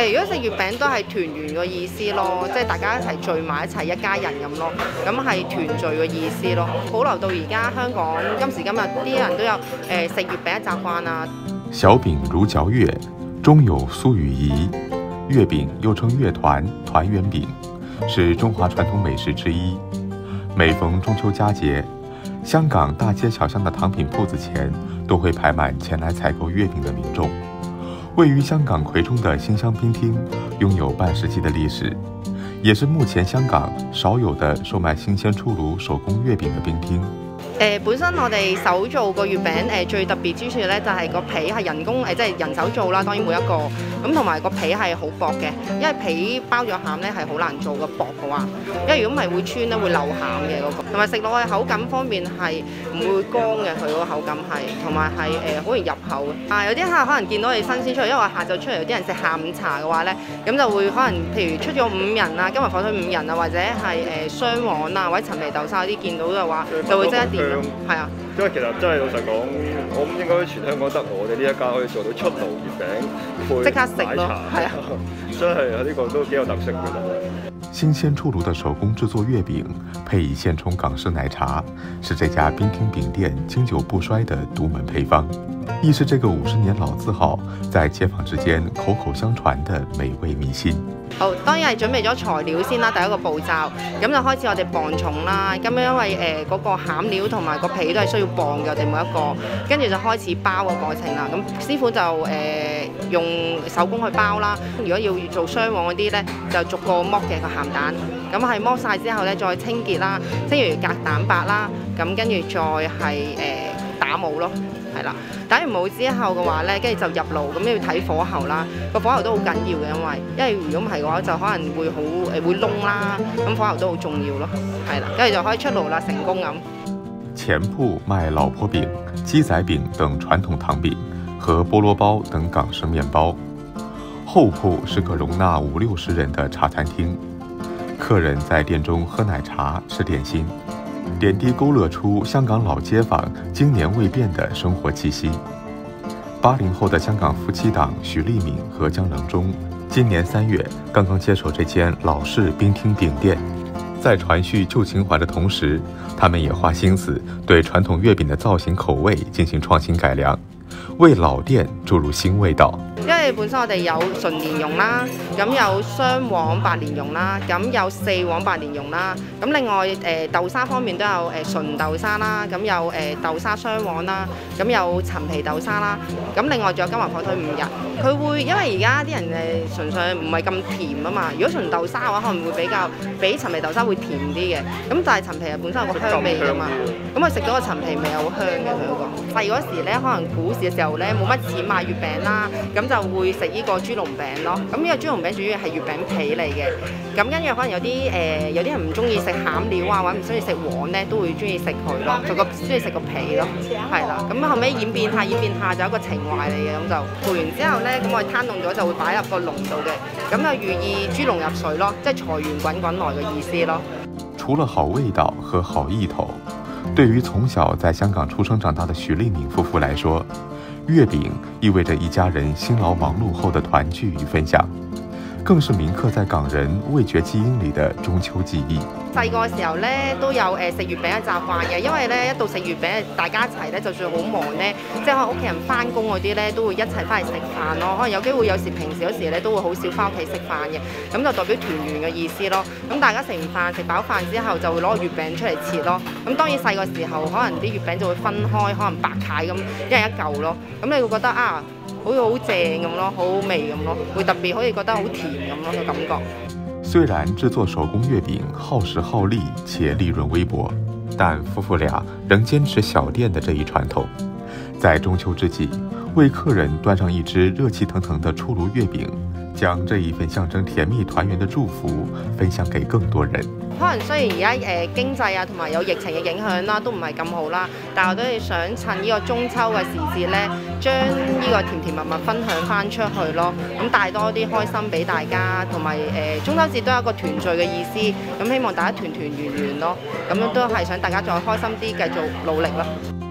如果食月餅都係團圓嘅意思咯，即係大家一齊聚埋一齊一家人咁咯，咁係團聚嘅意思咯。保留到而家香港今時今日啲人都有食月餅嘅習慣啊。 小餅如嚼月，中有酥與饴。月餅又稱月團、團圓餅，是中華傳統美食之一。每逢中秋佳節，香港大街小巷的糖品鋪子前都會排滿前來採購月餅的民眾。位於香港葵中的新香冰廳擁有半世紀的歷史，也是目前香港少有的售賣新鮮出爐手工月餅的冰廳。 本身我哋手做個月餅最特別之處咧，就係個皮係人工即係人手做啦，當然每一個咁，同埋個皮係好薄嘅，因為皮包咗餡咧係好難做嘅薄嘅話，因為如果唔係會穿咧會漏餡嘅嗰個，同埋食落去口感方面係唔會乾嘅，佢個口感係，同埋係好容易入口嘅。有啲客可能見到你新鮮出嚟，因為我下晝出嚟有啲人食下午茶嘅話咧，咁就會可能譬如出咗5人啊，今日火腿5人啊，或者係雙黃啊，或者陳皮豆沙嗰啲見到嘅話，就會即一點。係啊， 因為其實真係老實講，我諗應該全香港得我哋呢一家可以做到出爐月餅配即刻食咯，係啊， 真係呢個都幾有特色嘅。 新鮮出爐的手工製作月餅，配以現沖港式奶茶，是這家冰廳餅店經久不衰的獨門配方，亦是這個50年老字號在街坊之間口口相傳的美味秘辛。 好，當然係準備咗材料先啦，第一個步驟，咁就開始我哋磅重啦。咁因為嗰個餡料同埋個皮都係需要磅嘅，我哋每一個，跟住就開始包嘅過程啦。咁師傅就用手工去包啦。如果要做雙黃嗰啲咧，就逐個剝嘅個鹹蛋。咁係剝晒之後咧，再清潔啦，即如隔蛋白啦，咁跟住再係打模咯。係啦，打完模之後嘅話咧，跟住就入爐，咁要睇火候啦。個火候都好緊要嘅，因為如果唔係嘅話，就可能會好會燶啦。咁火候都好重要咯。係啦，跟住就可以出爐啦，成功咁。 前鋪賣老婆餅、雞仔餅等傳統糖餅和菠蘿包等港式麵包，後鋪是個容納50-60人的茶餐廳，客人在店中喝奶茶、吃點心。點滴勾勒出香港老街坊經年未變的生活氣息。80後的香港夫妻檔許利敏和江能忠，今年3月剛剛接手這間老式冰廳餅店，在傳續舊情懷的同時，他們也花心思對傳統月餅的造型口味進行創新改良，為老店注入新味道。 因為本身我哋有純蓮蓉啦，咁有雙黃白蓮蓉啦，咁有4黃白蓮蓉啦，咁另外豆沙方面都有純豆沙啦，咁有豆沙雙黃啦，咁有陳皮豆沙啦，咁另外仲有金華火腿5日，佢會因為而家啲人純粹唔係咁甜啊嘛，如果純豆沙嘅話，可能會比陳皮豆沙會甜啲嘅，咁但係陳皮本身有個香味㗎嘛，咁佢食到個陳皮味係好香嘅佢嗰個。細嗰時咧，可能古時嘅時候咧冇乜錢買月餅啦，咁就會食呢個豬籠餅咯。咁呢個豬籠餅主要係月餅皮嚟嘅。咁跟住可能有啲人唔中意食餡料啊，或者唔中意食黃咧，都會中意食佢咯，就中意食個皮咯，係啦。咁後尾演變下就有一個情懷嚟嘅，咁就做完之後咧，咁我哋攤凍咗就會擺入個籠度嘅，咁就寓意豬籠入水咯，即係財源滾滾來嘅意思咯。 除了好味道和好意頭，對於從小在香港出生長大的許利敏夫婦來說，月餅意味着一家人辛勞忙碌後的團聚與分享，更是銘刻在港人味覺基因裏的中秋記憶。 細個時候咧都有食月餅嘅習慣嘅，因為咧一到食月餅，大家一齊咧，就算好忙咧，即係可能屋企人翻工嗰啲咧，都會一齊翻嚟食飯咯。可能有機會平時有時咧都會好少翻屋企食飯嘅，咁就代表團圓嘅意思咯。咁大家食完飯食飽飯之後，就會攞個月餅出嚟切咯。咁當然細個時候可能啲月餅就會分開，可能白塊咁一人一嚿咯。咁你會覺得啊，好似好正咁咯，好好味咁咯，會特別可以覺得好甜咁咯嘅感覺。 雖然製作手工月餅耗時耗力且利潤微薄，但夫婦倆仍堅持小店的這一傳統，在中秋之際，為客人端上一隻熱氣騰騰的出爐月餅，將這一份象徵甜蜜團圓的祝福分享給更多人。 可能雖然而家經濟啊同埋有疫情嘅影響啦，都唔係咁好啦，但係我都係想趁呢個中秋嘅時節咧，將呢個甜甜蜜蜜分享翻出去咯，咁帶多啲開心俾大家，同埋中秋節都有一個團聚嘅意思，咁希望大家團團圓圓咯，咁樣都係想大家再開心啲，繼續努力咯。